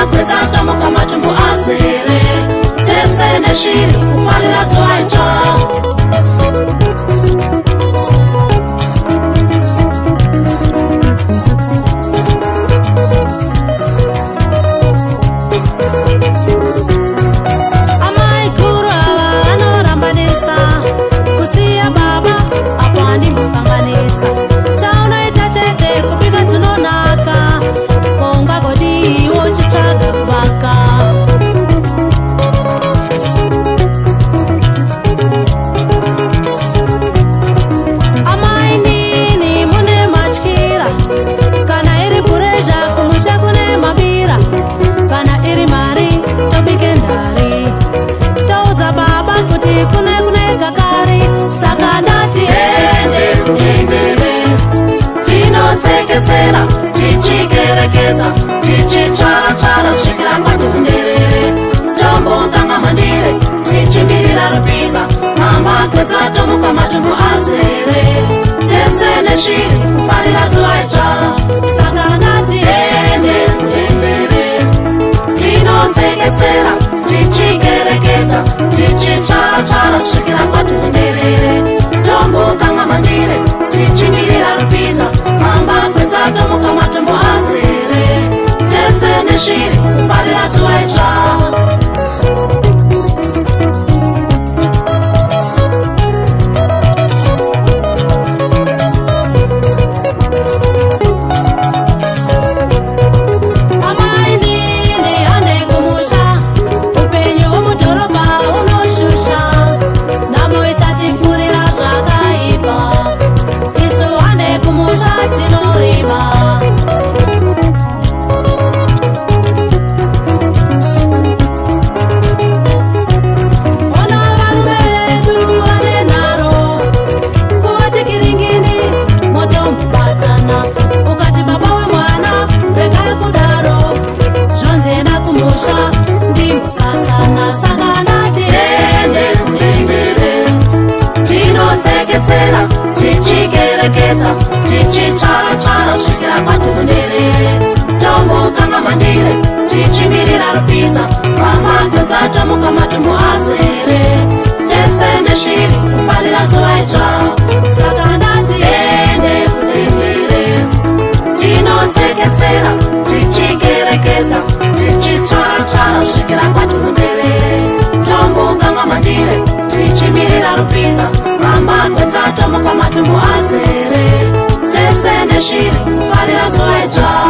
kweza tamuka matumbu azere tese neshiri kufarira zoaita amai guru ava anorambanisa kusiya baba apo handimbokanganisa chaunoita chete kubika tunonaka konga godiwo chichaga kuvaka amai nini mune matyira kana iri puresha kumusha kune mabira kana iri mari tobike ndari taudza baba kuti kune kakari saka ndati ende kudendere tinotseketsera tichikerekedza tichitsvara svikira kwatunderere tombotanga mandire tichimirira rupisa mama kwedza tomuka matumbu azere tese neshiri kufarira zuvaitsva saka ndati ende kudendere tinotseketsera tichikerekedza tichitsvara svikira kwatunderere tombotanga mandire tichimirira rupisa mama kwedza tomuka matumbu azere tese neshiri kufarira zuvaitsva sasana sakanati ende kudendere tinotseketsera tichikerekedza tichitsvara svikira kwatunderere tombokanga mandire tichimirira rupisa mama kwedza tomuka matumbu azere tese neshiri kufarira zuvaitsva saka ndati ende kudendere tinotseketsera tichikerekedza tichitsvara svikira kwatunderere tombokanga mandire tichimirira rupisa mama kwedza tomuka matumbu azere tese neshiri kufarira zuvaitsva